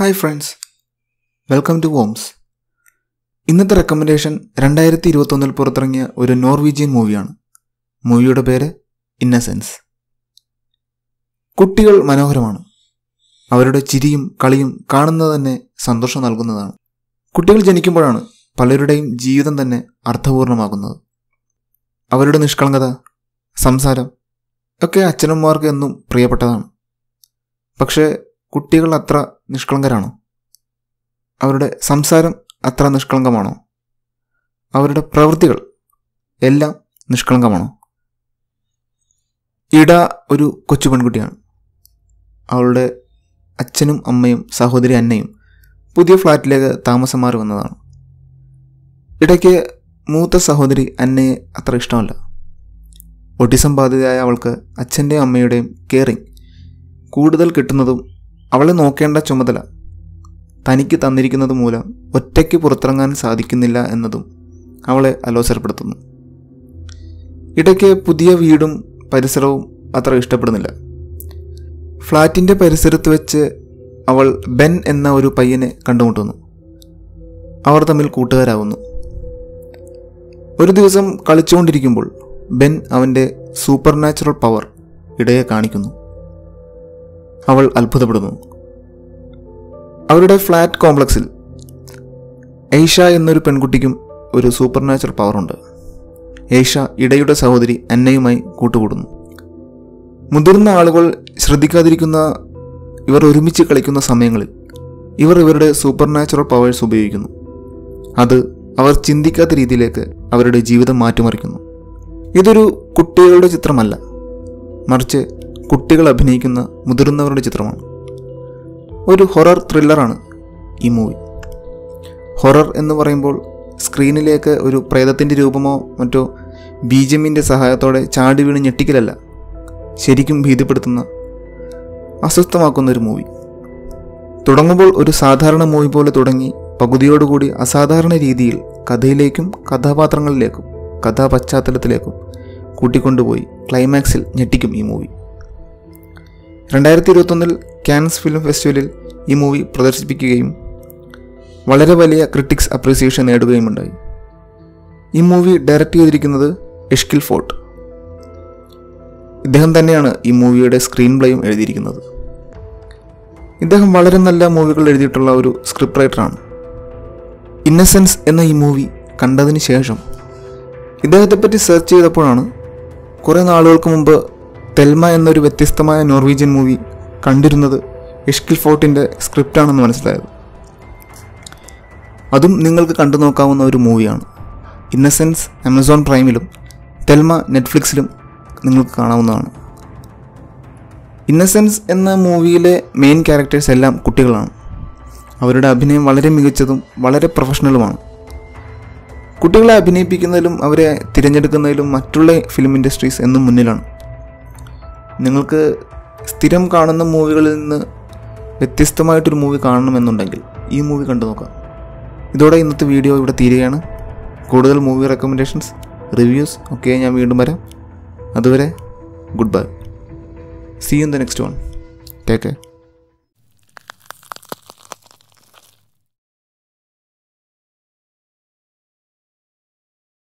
Hi friends, welcome to Worms. ഇന്നത്തെ recommendation 2021 പുറത്തിറങ്ങിയ ഒരു നോർവീജിയൻ മൂവിയാണ്. മൂവിയുടെ പേര് ഇന്നസെൻസ്. കുട്ടികൾ മനോഹരമാണ്. അവരുടെ ചിരിയും കളിയും കാണുന്നത് തന്നെ സന്തോഷം നൽകുന്നതാണ്. കുട്ടികൾ ജനിക്കുമ്പോഴാണ് പലരുടെയും ജീവിതം തന്നെ അർത്ഥപൂർണമാകുന്നത്. അവരുടെ നിഷ്കളങ്കത, സംസാരം ഒക്കെ അച്ഛനമ്മമാർക്ക് എന്നും പ്രിയപ്പെട്ടതാണ്. പക്ഷേ കുട്ടികൾ അത്ര നിഷ്കളങ്കരാണോ? അവരുടെ സംസാരം അത്ര നിഷ്കളങ്കമാണോ? അവരുടെ പ്രവൃത്തികൾ എല്ലാം നിഷ്കളങ്കമാണോ? ഇട ഒരു കൊച്ചു പെൺകുട്ടിയാണ്. അവളുടെ അച്ഛനും അമ്മയും സഹോദരി അന്നയും പുതിയ ഫ്ലാറ്റിലേക്ക് താമസം മാറി വന്നതാണ്. ഇടയ്ക്ക് മൂത്ത സഹോദരി അന്നയെ അത്ര ഇഷ്ടമല്ല. ഓട്ടിസം ബാധിതയായ അവൾക്ക് അച്ഛൻ്റെയും അമ്മയുടെയും കെയറിങ് കൂടുതൽ കിട്ടുന്നതും അവളെ നോക്കേണ്ട ചുമതല തനിക്ക് തന്നിരിക്കുന്നത് മൂലം ഒറ്റയ്ക്ക് പുറത്തിറങ്ങാൻ സാധിക്കുന്നില്ല എന്നതും അവളെ അലോസരപ്പെടുത്തുന്നു. ഇടയ്ക്ക് പുതിയ വീടും പരിസരവും അത്ര ഇഷ്ടപ്പെടുന്നില്ല. ഫ്ലാറ്റിൻ്റെ പരിസരത്ത് വെച്ച് അവൾ ബെൻ എന്ന ഒരു പയ്യനെ കണ്ടുമുട്ടുന്നു. അവർ തമ്മിൽ കൂട്ടുകാരാകുന്നു. ഒരു ദിവസം കളിച്ചുകൊണ്ടിരിക്കുമ്പോൾ ബെൻ അവൻ്റെ സൂപ്പർ നാച്ചുറൽ പവർ ഇടയെ കാണിക്കുന്നു. അവൾ അത്ഭുതപ്പെടുന്നു. അവരുടെ ഫ്ലാറ്റ് കോംപ്ലക്സിൽ ഏഷ എന്നൊരു പെൺകുട്ടിക്കും ഒരു സൂപ്പർ നാച്ചുറൽ പവറുണ്ട്. ഏഷ ഇടയുടെ സഹോദരി അന്നയുമായി കൂട്ടുകൂടുന്നു. മുതിർന്ന ആളുകൾ ശ്രദ്ധിക്കാതിരിക്കുന്ന ഇവർ ഒരുമിച്ച് കളിക്കുന്ന സമയങ്ങളിൽ ഇവർ ഇവരുടെ സൂപ്പർ നാച്ചുറൽ പവേഴ്സ് ഉപയോഗിക്കുന്നു. അത് അവർ ചിന്തിക്കാത്ത രീതിയിലേക്ക് അവരുടെ ജീവിതം മാറ്റിമറിക്കുന്നു. ഇതൊരു കുട്ടികളുടെ ചിത്രമല്ല, മറിച്ച് കുട്ടികൾ അഭിനയിക്കുന്ന മുതിർന്നവരുടെ ചിത്രമാണ്. ഒരു ഹൊറർ ത്രില്ലറാണ് ഈ മൂവി. ഹൊറർ എന്ന് പറയുമ്പോൾ സ്ക്രീനിലേക്ക് ഒരു പ്രേതത്തിൻ്റെ രൂപമോ മറ്റോ ബീജമിൻ്റെ സഹായത്തോടെ ചാടി വീണ് ഞെട്ടിക്കലല്ല, ശരിക്കും ഭീതിപ്പെടുത്തുന്ന, അസ്വസ്ഥമാക്കുന്ന ഒരു മൂവി. തുടങ്ങുമ്പോൾ ഒരു സാധാരണ മൂവി പോലെ തുടങ്ങി പകുതിയോടുകൂടി അസാധാരണ രീതിയിൽ കഥയിലേക്കും കഥാപാത്രങ്ങളിലേക്കും കഥാപശ്ചാത്തലത്തിലേക്കും കൂട്ടിക്കൊണ്ടുപോയി ക്ലൈമാക്സിൽ ഞെട്ടിക്കും ഈ മൂവി. 2021 കാൻസ് ഫിലിം ഫെസ്റ്റിവലിൽ ഈ മൂവി പ്രദർശിപ്പിക്കുകയും വളരെ വലിയ ക്രിട്ടിക്സ് അപ്രീസിയേഷൻ നേടുകയുമുണ്ടായി. ഈ മൂവി ഡയറക്റ്റ് ചെയ്തിരിക്കുന്നത് എഷ്കിൽ ഫോർട്ട്. ഇദ്ദേഹം തന്നെയാണ് ഈ മൂവിയുടെ സ്ക്രീൻ പ്ലേയും എഴുതിയിരിക്കുന്നത്. ഇദ്ദേഹം വളരെ നല്ല മൂവികൾ എഴുതിയിട്ടുള്ള ഒരു സ്ക്രിപ്റ്റ് റൈറ്ററാണ്. ഇന്നസെൻസ് എന്ന ഈ മൂവി കണ്ടതിന് ശേഷം ഇദ്ദേഹത്തെപ്പറ്റി സെർച്ച് ചെയ്തപ്പോഴാണ് കുറേ നാളുകൾക്ക് മുമ്പ് തെൽമ എന്നൊരു വ്യത്യസ്തമായ നോർവീജിയൻ മൂവി കണ്ടിരുന്നത് എഷ്കിൽ ഫോർട്ടിൻ്റെ സ്ക്രിപ്റ്റാണെന്ന് മനസ്സിലായത്. അതും നിങ്ങൾക്ക് കണ്ടു നോക്കാവുന്ന ഒരു മൂവിയാണ്. ഇന്നസെൻസ് ആമസോൺ പ്രൈമിലും തെൽമ നെറ്റ്ഫ്ലിക്സിലും നിങ്ങൾക്ക് കാണാവുന്നതാണ്. ഇന്നസെൻസ് എന്ന മൂവിയിലെ മെയിൻ ക്യാരക്ടേഴ്സ് എല്ലാം കുട്ടികളാണ്. അവരുടെ അഭിനയം വളരെ മികച്ചതും വളരെ പ്രൊഫഷണലുമാണ്. കുട്ടികളെ അഭിനയിപ്പിക്കുന്നതിലും അവരെ തിരഞ്ഞെടുക്കുന്നതിലും മറ്റുള്ള ഫിലിം ഇൻഡസ്ട്രീസ് എന്നും മുന്നിലാണ്. നിങ്ങൾക്ക് സ്ഥിരം കാണുന്ന മൂവികളിൽ നിന്ന് വ്യത്യസ്തമായിട്ടൊരു മൂവി കാണണമെന്നുണ്ടെങ്കിൽ ഈ മൂവി കണ്ടു നോക്കാം. ഇതോടെ ഇന്നത്തെ വീഡിയോ ഇവിടെ തീരുകയാണ്. കൂടുതൽ മൂവി റെക്കമെൻഡേഷൻസ്, റിവ്യൂസ് ഒക്കെ ഞാൻ വീണ്ടും വരാം. അതുവരെ goodbye. See you in the next one. Take care.